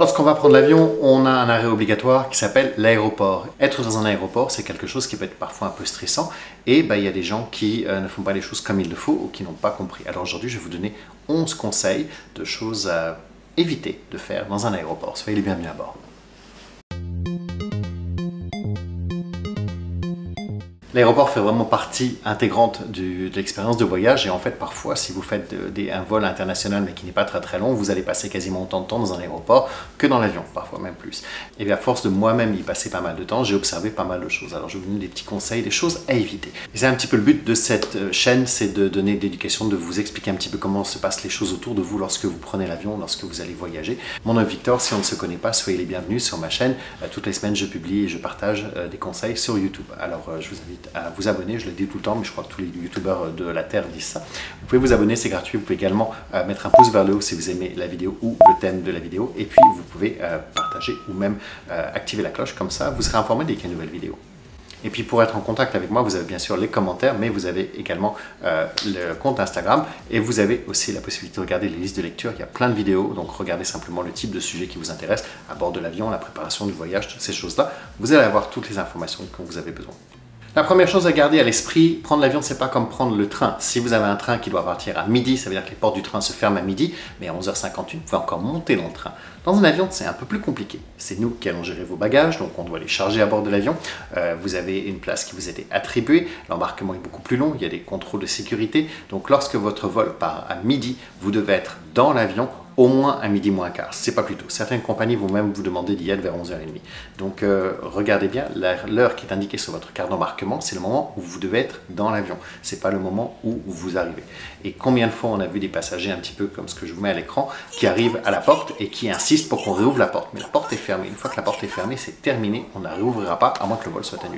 Lorsqu'on va prendre l'avion, on a un arrêt obligatoire qui s'appelle l'aéroport. Être dans un aéroport, c'est quelque chose qui peut être parfois un peu stressant et il y a des gens qui ne font pas les choses comme il le faut ou qui n'ont pas compris. Alors aujourd'hui, je vais vous donner 11 conseils de choses à éviter de faire dans un aéroport. Soyez les bienvenus à bord. L'aéroport fait vraiment partie intégrante de l'expérience de voyage et en fait parfois si vous faites un vol international mais qui n'est pas très long, vous allez passer quasiment autant de temps dans un aéroport que dans l'avion, parfois même plus. Et à force de moi-même y passer pas mal de temps, j'ai observé pas mal de choses. Alors je vais vous donner des petits conseils, des choses à éviter. Et c'est un petit peu le but de cette chaîne, c'est de donner de l'éducation, de vous expliquer un petit peu comment se passent les choses autour de vous lorsque vous prenez l'avion, lorsque vous allez voyager. Mon nom est Victor, si on ne se connaît pas, soyez les bienvenus sur ma chaîne. Toutes les semaines je publie et je partage des conseils sur YouTube. Alors je vous invite à vous abonner, je le dis tout le temps, mais je crois que tous les youtubeurs de la Terre disent ça. Vous pouvez vous abonner, c'est gratuit. Vous pouvez également mettre un pouce vers le haut si vous aimez la vidéo ou le thème de la vidéo. Et puis vous pouvez partager ou même activer la cloche, comme ça vous serez informé dès qu'il y a une nouvelle vidéo. Et puis pour être en contact avec moi, vous avez bien sûr les commentaires, mais vous avez également le compte Instagram et vous avez aussi la possibilité de regarder les listes de lecture. Il y a plein de vidéos, donc regardez simplement le type de sujet qui vous intéresse à bord de l'avion, la préparation du voyage, toutes ces choses-là. Vous allez avoir toutes les informations dont vous avez besoin. La première chose à garder à l'esprit, prendre l'avion, c'est pas comme prendre le train. Si vous avez un train qui doit partir à midi, ça veut dire que les portes du train se ferment à midi, mais à 11h58, vous pouvez encore monter dans le train. Dans un avion, c'est un peu plus compliqué. C'est nous qui allons gérer vos bagages, donc on doit les charger à bord de l'avion. Vous avez une place qui vous a été attribuée, l'embarquement est beaucoup plus long, il y a des contrôles de sécurité. Donc lorsque votre vol part à midi, vous devez être dans l'avion au moins à midi moins quart, c'est pas plus tôt. Certaines compagnies vont même vous demander d'y être vers 11h30. Donc regardez bien, l'heure qui est indiquée sur votre carte d'embarquement, c'est le moment où vous devez être dans l'avion. C'est pas le moment où vous arrivez. Et combien de fois on a vu des passagers un petit peu comme ce que je vous mets à l'écran, qui arrivent à la porte et qui insistent pour qu'on réouvre la porte. Mais la porte est fermée. Une fois que la porte est fermée, c'est terminé. On ne la réouvrira pas à moins que le vol soit annulé.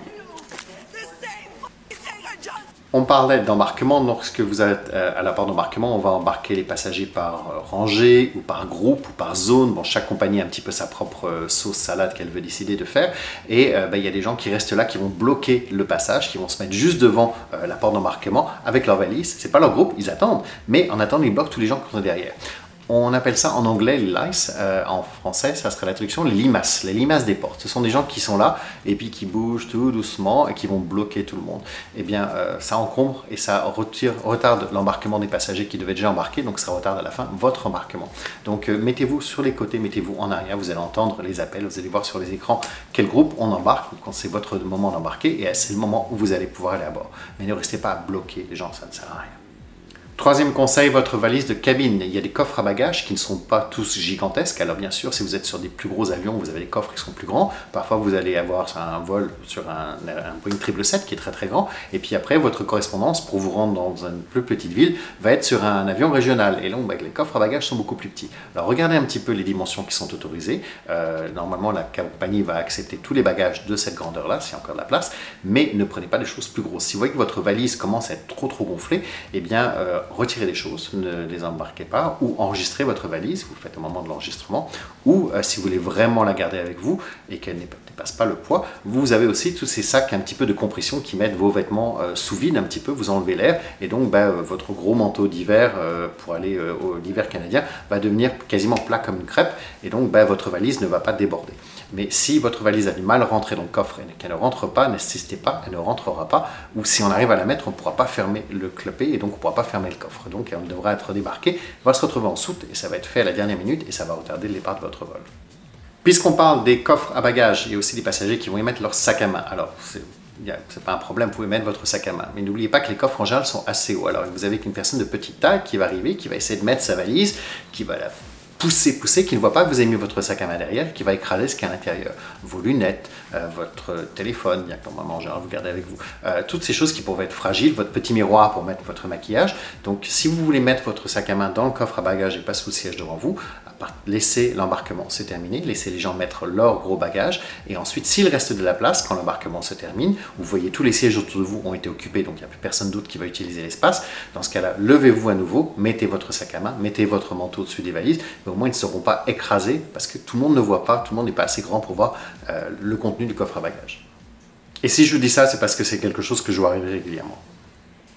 On parlait d'embarquement. Lorsque vous êtes à la porte d'embarquement, on va embarquer les passagers par rangée ou par groupe ou par zone. Bon, chaque compagnie a un petit peu sa propre sauce salade qu'elle veut décider de faire. Et il y a des gens qui restent là, qui vont bloquer le passage, qui vont se mettre juste devant la porte d'embarquement avec leur valise. C'est pas leur groupe, ils attendent. Mais en attendant, ils bloquent tous les gens qui sont derrière. On appelle ça en anglais les lice, en français ça serait la traduction les limaces des portes. Ce sont des gens qui sont là et puis qui bougent tout doucement et qui vont bloquer tout le monde. Eh bien ça encombre et ça retarde l'embarquement des passagers qui devaient déjà embarquer, donc ça retarde à la fin votre embarquement. Donc mettez-vous sur les côtés, mettez-vous en arrière, vous allez entendre les appels, vous allez voir sur les écrans quel groupe on embarque quand c'est votre moment d'embarquer et c'est le moment où vous allez pouvoir aller à bord. Mais ne restez pas à bloquer les gens, ça ne sert à rien. Troisième conseil, votre valise de cabine. Il y a des coffres à bagages qui ne sont pas tous gigantesques. Alors bien sûr, si vous êtes sur des plus gros avions, vous avez des coffres qui sont plus grands. Parfois, vous allez avoir un vol sur un Boeing 777 qui est très grand. Et puis après, votre correspondance pour vous rendre dans une plus petite ville va être sur un avion régional. Et là, les coffres à bagages sont beaucoup plus petits. Alors regardez un petit peu les dimensions qui sont autorisées. Normalement, la compagnie va accepter tous les bagages de cette grandeur-là, s'il y a encore de la place. Mais ne prenez pas des choses plus grosses. Si vous voyez que votre valise commence à être trop gonflée, eh bien retirez des choses, ne les embarquez pas, ou enregistrez votre valise, vous le faites au moment de l'enregistrement, ou si vous voulez vraiment la garder avec vous et qu'elle ne dépasse pas le poids, vous avez aussi tous ces sacs un petit peu de compression qui mettent vos vêtements sous vide un petit peu, vous enlevez l'air, et donc votre gros manteau d'hiver pour aller à l'hiver canadien va devenir quasiment plat comme une crêpe, et donc votre valise ne va pas déborder. Mais si votre valise a du mal à rentrer dans le coffre et qu'elle ne rentre pas, n'insistez pas, elle ne rentrera pas, ou si on arrive à la mettre, on ne pourra pas fermer le clopet et donc on ne pourra pas fermer le coffre. Donc elle devra être débarquée, va se retrouver en soute et ça va être fait à la dernière minute et ça va retarder le départ de votre vol. Puisqu'on parle des coffres à bagages, il y a aussi des passagers qui vont y mettre leur sac à main. Alors, c'est pas un problème, vous pouvez mettre votre sac à main. Mais n'oubliez pas que les coffres en général sont assez hauts. Alors vous avez une personne de petite taille qui va arriver, qui va essayer de mettre sa valise, qui va la pousser, qui ne voit pas que vous avez mis votre sac à main derrière, qui va écraser ce qu'il y a à l'intérieur. Vos lunettes, votre téléphone, bien que normalement en général vous gardez avec vous, toutes ces choses qui pourraient être fragiles, votre petit miroir pour mettre votre maquillage. Donc si vous voulez mettre votre sac à main dans le coffre à bagages et pas sous le siège devant vous, laissez l'embarquement se terminer, laissez les gens mettre leur gros bagages et ensuite s'il reste de la place quand l'embarquement se termine, vous voyez tous les sièges autour de vous ont été occupés, donc il n'y a plus personne d'autre qui va utiliser l'espace. Dans ce cas-là, levez-vous à nouveau, mettez votre sac à main, mettez votre manteau au-dessus des valises, mais au moins ils ne seront pas écrasés parce que tout le monde ne voit pas, tout le monde n'est pas assez grand pour voir le contenu du coffre à bagages. Et si je vous dis ça, c'est parce que c'est quelque chose que je vois arriver régulièrement.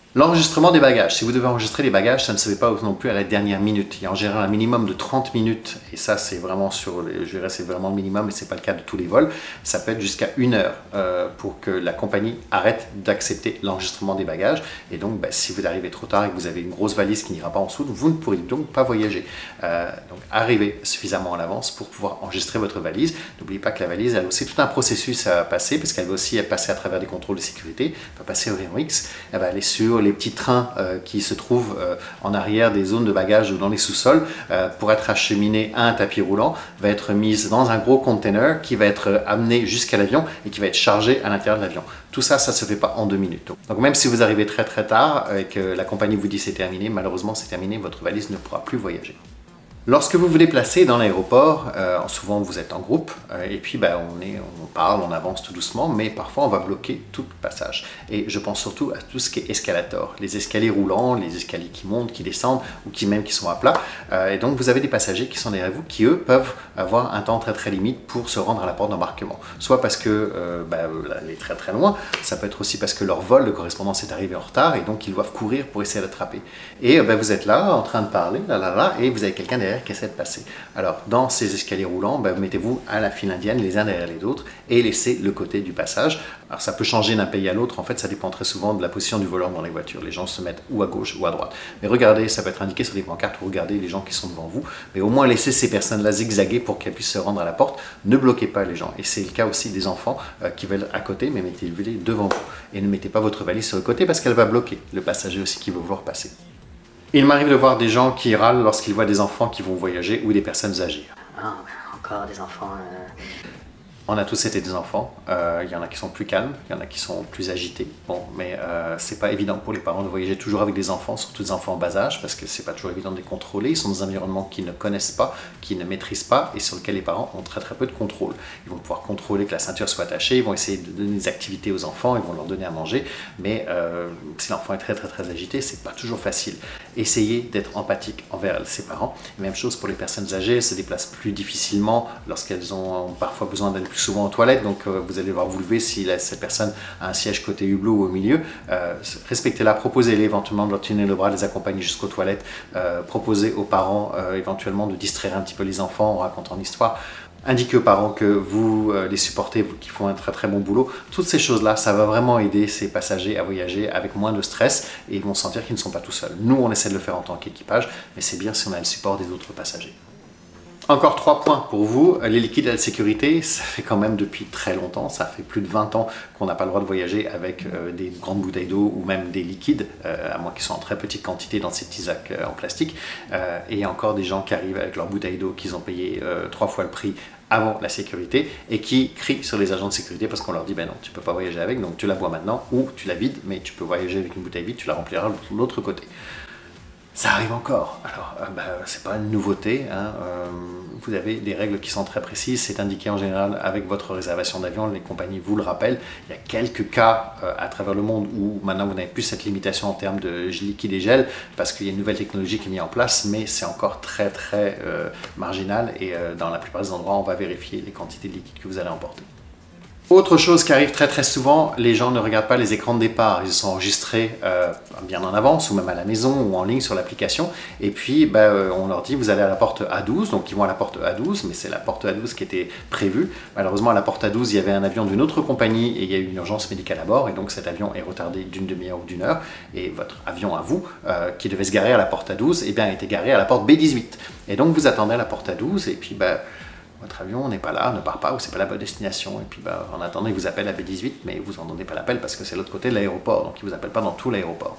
L'enregistrement des bagages. Si vous devez enregistrer les bagages, ça ne se fait pas non plus à la dernière minute. Il y a en général un minimum de 30 minutes, et ça c'est vraiment je dirais c'est vraiment le minimum, et c'est pas le cas de tous les vols. Ça peut être jusqu'à 1 heure pour que la compagnie arrête d'accepter l'enregistrement des bagages. Et donc, si vous arrivez trop tard et que vous avez une grosse valise qui n'ira pas en dessous, vous ne pourrez donc pas voyager. Donc, arrivez suffisamment en avance pour pouvoir enregistrer votre valise. N'oubliez pas que la valise a aussi tout un processus à passer, parce qu'elle va aussi passer à travers des contrôles de sécurité. Elle va passer au rayon X, elle va aller sur les petits trains qui se trouvent en arrière des zones de bagages ou dans les sous-sols pour être acheminée à un tapis roulant, va être mise dans un gros container qui va être amené jusqu'à l'avion et qui va être chargé à l'intérieur de l'avion. Tout ça, ça ne se fait pas en 2 minutes. Donc même si vous arrivez très tard et que la compagnie vous dit c'est terminé, malheureusement c'est terminé, votre valise ne pourra plus voyager. Lorsque vous vous déplacez dans l'aéroport, souvent vous êtes en groupe et puis on parle, on avance tout doucement, mais parfois on va bloquer tout le passage. Et je pense surtout à tout ce qui est escalator, les escaliers roulants, les escaliers qui montent, qui descendent ou qui sont à plat. Et donc vous avez des passagers qui sont derrière vous qui eux peuvent avoir un temps très limite pour se rendre à la porte d'embarquement. Soit parce que elle est très loin, ça peut être aussi parce que leur vol de correspondance est arrivé en retard et donc ils doivent courir pour essayer d'attraper. Et vous êtes là en train de parler, et vous avez quelqu'un derrière qui essaie de passer. Alors, dans ces escaliers roulants, mettez-vous à la file indienne, les uns derrière les autres, et laissez le côté du passage. Alors, ça peut changer d'un pays à l'autre. En fait, ça dépend très souvent de la position du volant dans les voitures. Les gens se mettent ou à gauche ou à droite. Mais regardez, ça peut être indiqué sur les pancartes, regardez les gens qui sont devant vous. Mais au moins, laissez ces personnes-là zigzaguer pour qu'elles puissent se rendre à la porte. Ne bloquez pas les gens. Et c'est le cas aussi des enfants qui veulent à côté, mais mettez-les devant vous. Et ne mettez pas votre valise sur le côté parce qu'elle va bloquer le passager aussi qui veut vouloir passer. Il m'arrive de voir des gens qui râlent lorsqu'ils voient des enfants qui vont voyager ou des personnes âgées. Ah, encore des enfants. On a tous été des enfants, il y en a qui sont plus calmes, il y en a qui sont plus agités. Bon, mais c'est pas évident pour les parents de voyager toujours avec des enfants, surtout des enfants en bas âge, parce que c'est pas toujours évident de les contrôler. Ils sont dans un environnement qu'ils ne connaissent pas, qu'ils ne maîtrisent pas, et sur lequel les parents ont très peu de contrôle. Ils vont pouvoir contrôler que la ceinture soit attachée, ils vont essayer de donner des activités aux enfants, ils vont leur donner à manger, mais si l'enfant est très agité, c'est pas toujours facile. Essayez d'être empathique envers ses parents. Même chose pour les personnes âgées, elles se déplacent plus difficilement lorsqu'elles ont parfois besoin d'aller plus souvent aux toilettes, donc vous allez devoir vous lever si cette personne a un siège côté hublot ou au milieu. Respectez-la, proposez-les éventuellement de leur tenir le bras, de les accompagner jusqu'aux toilettes, proposez aux parents éventuellement de distraire un petit peu les enfants en racontant l'histoire. Indiquez aux parents que vous les supportez, qu'ils font un très bon boulot. Toutes ces choses-là, ça va vraiment aider ces passagers à voyager avec moins de stress et ils vont sentir qu'ils ne sont pas tout seuls. Nous, on essaie de le faire en tant qu'équipage, mais c'est bien si on a le support des autres passagers. Encore 3 points pour vous. Les liquides à la sécurité, ça fait quand même depuis très longtemps, ça fait plus de 20 ans qu'on n'a pas le droit de voyager avec des grandes bouteilles d'eau ou même des liquides, à moins qu'ils soient en très petite quantité dans ces petits sacs en plastique. Et il y a encore des gens qui arrivent avec leurs bouteilles d'eau qu'ils ont payé 3 fois le prix avant la sécurité et qui crient sur les agents de sécurité parce qu'on leur dit non, tu ne peux pas voyager avec, donc tu la bois maintenant ou tu la vides, mais tu peux voyager avec une bouteille vide, tu la rempliras de l'autre côté. Ça arrive encore. Alors, c'est pas une nouveauté. Vous avez des règles qui sont très précises. C'est indiqué en général avec votre réservation d'avion. Les compagnies vous le rappellent. Il y a quelques cas à travers le monde où maintenant vous n'avez plus cette limitation en termes de liquide et gel parce qu'il y a une nouvelle technologie qui est mise en place, mais c'est encore très marginal et dans la plupart des endroits, on va vérifier les quantités de liquide que vous allez emporter. Autre chose qui arrive très souvent, les gens ne regardent pas les écrans de départ. Ils sont enregistrés bien en avance ou même à la maison ou en ligne sur l'application. Et puis, on leur dit, vous allez à la porte A12. Donc, ils vont à la porte A12, mais c'est la porte A12 qui était prévue. Malheureusement, à la porte A12, il y avait un avion d'une autre compagnie et il y a eu une urgence médicale à bord. Et donc, cet avion est retardé d'une demi-heure ou d'une heure. Et votre avion à vous, qui devait se garer à la porte A12, eh bien, a été garé à la porte B18. Et donc, vous attendez à la porte A12 et puis, votre avion n'est pas là, ne part pas, ou c'est pas la bonne destination. Et puis en attendant, il vous appelle à B18, mais vous n'entendez pas l'appel parce que c'est l'autre côté de l'aéroport, donc il ne vous appelle pas dans tout l'aéroport.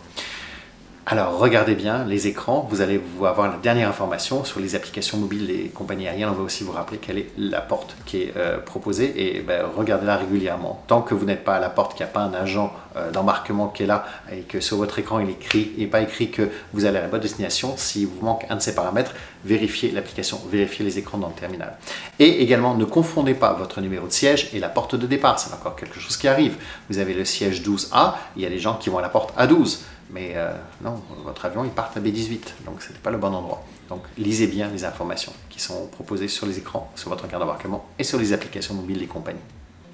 Alors regardez bien les écrans, vous allez avoir la dernière information sur les applications mobiles des compagnies aériennes. On va aussi vous rappeler quelle est la porte qui est proposée et regardez-la régulièrement. Tant que vous n'êtes pas à la porte, qu'il n'y a pas un agent d'embarquement qui est là et que sur votre écran il n'est pas écrit que vous allez à la bonne destination, s'il vous manque un de ces paramètres, vérifiez l'application, vérifiez les écrans dans le terminal. Et également, ne confondez pas votre numéro de siège et la porte de départ, c'est encore quelque chose qui arrive. Vous avez le siège 12A, il y a des gens qui vont à la porte A12. Mais non, votre avion, il part à B18, donc ce n'était pas le bon endroit. Donc lisez bien les informations qui sont proposées sur les écrans, sur votre carte d'embarquement et sur les applications mobiles des compagnies.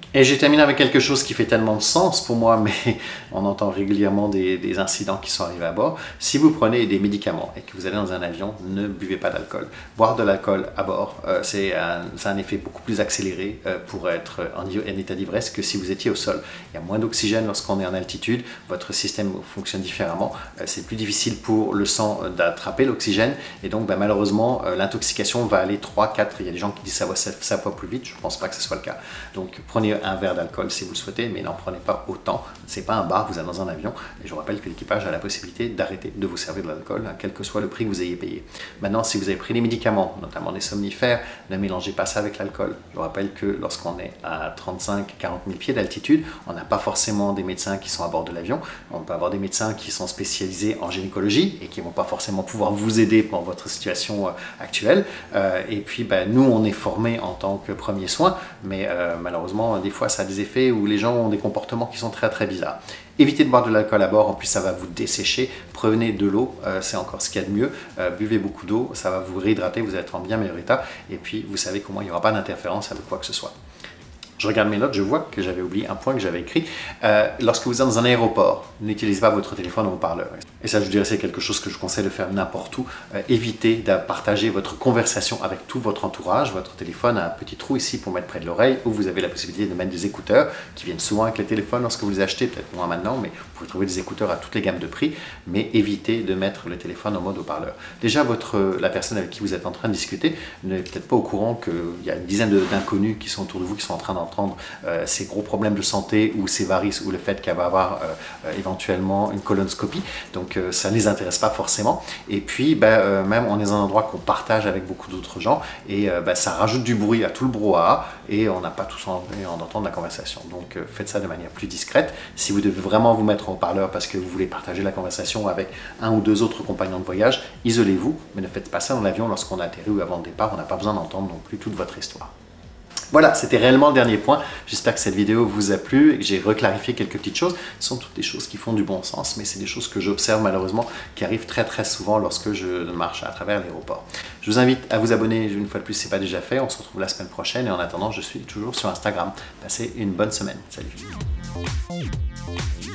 Et j'ai terminé avec quelque chose qui fait tellement de sens pour moi, mais on entend régulièrement des incidents qui sont arrivés à bord. Si vous prenez des médicaments et que vous allez dans un avion, ne buvez pas d'alcool. Boire de l'alcool à bord, c'est un effet beaucoup plus accéléré pour être en état d'ivresse que si vous étiez au sol. Il y a moins d'oxygène lorsqu'on est en altitude, votre système fonctionne différemment. C'est plus difficile pour le sang d'attraper l'oxygène et donc malheureusement l'intoxication va aller 3, 4, il y a des gens qui disent ça va 7 fois plus vite, je ne pense pas que ce soit le cas. Donc prenez un verre d'alcool si vous le souhaitez, mais n'en prenez pas autant. C'est pas un bar, vous êtes dans un avion. Et je vous rappelle que l'équipage a la possibilité d'arrêter de vous servir de l'alcool, quel que soit le prix que vous ayez payé. Maintenant, si vous avez pris des médicaments, notamment des somnifères, ne mélangez pas ça avec l'alcool. Je vous rappelle que lorsqu'on est à 35-40 000 pieds d'altitude, on n'a pas forcément des médecins qui sont à bord de l'avion. On peut avoir des médecins qui sont spécialisés en gynécologie et qui ne vont pas forcément pouvoir vous aider dans votre situation actuelle. Et puis, nous, on est formés en tant que premier soin, mais malheureusement, des fois, ça a des effets où les gens ont des comportements qui sont très bizarres. Évitez de boire de l'alcool à bord, en plus ça va vous dessécher. Prenez de l'eau, c'est encore ce qu'il y a de mieux. Buvez beaucoup d'eau, ça va vous réhydrater, vous allez être en bien meilleur état. Et puis vous savez qu'au moins il n'y aura pas d'interférence avec quoi que ce soit. Je regarde mes notes, je vois que j'avais oublié un point que j'avais écrit. Lorsque vous êtes dans un aéroport, n'utilisez pas votre téléphone en haut-parleur. Et ça, je dirais, c'est quelque chose que je conseille de faire n'importe où. Évitez de partager votre conversation avec tout votre entourage. Votre téléphone a un petit trou ici pour mettre près de l'oreille, où vous avez la possibilité de mettre des écouteurs qui viennent souvent avec les téléphones lorsque vous les achetez, peut-être moins maintenant, mais vous pouvez trouver des écouteurs à toutes les gammes de prix. Mais évitez de mettre le téléphone en mode haut-parleur. Déjà, la personne avec qui vous êtes en train de discuter n'est peut-être pas au courant qu'il y a une dizaine d'inconnus qui sont autour de vous, qui sont en train d'entendre ces gros problèmes de santé ou ces varices ou le fait qu'elle va avoir éventuellement une colonoscopie. Donc ça ne les intéresse pas forcément. Et puis même on est dans un endroit qu'on partage avec beaucoup d'autres gens et ça rajoute du bruit à tout le brouhaha et on n'a pas tous envie d'entendre la conversation. Donc faites ça de manière plus discrète. Si vous devez vraiment vous mettre en haut-parleur parce que vous voulez partager la conversation avec un ou deux autres compagnons de voyage, isolez-vous, mais ne faites pas ça dans l'avion lorsqu'on atterrit ou avant le départ. On n'a pas besoin d'entendre non plus toute votre histoire. Voilà, c'était réellement le dernier point. J'espère que cette vidéo vous a plu et que j'ai reclarifié quelques petites choses. Ce sont toutes des choses qui font du bon sens, mais c'est des choses que j'observe malheureusement qui arrivent très souvent lorsque je marche à travers l'aéroport. Je vous invite à vous abonner une fois de plus si ce n'est pas déjà fait. On se retrouve la semaine prochaine et en attendant, je suis toujours sur Instagram. Passez une bonne semaine. Salut.